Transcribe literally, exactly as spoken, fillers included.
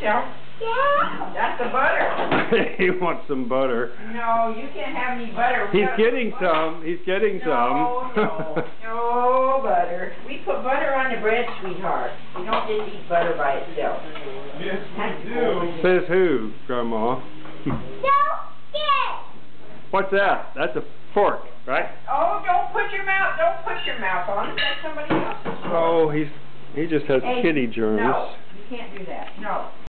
yourself. Yeah. That's the butter. He wants some butter. No, you can't have any butter. We He's getting butter. some. He's getting no, some. No, no butter. We put butter on the bread, sweetheart. We don't just eat butter by itself. Yes, we do. Says who, Grandma? No, yes. What's that? That's a fork, right? Oh, don't put your mouth. Don't put your mouth on it. That's somebody else's. Oh, he's he just has Hey, kitty germs. No, you can't do that. No.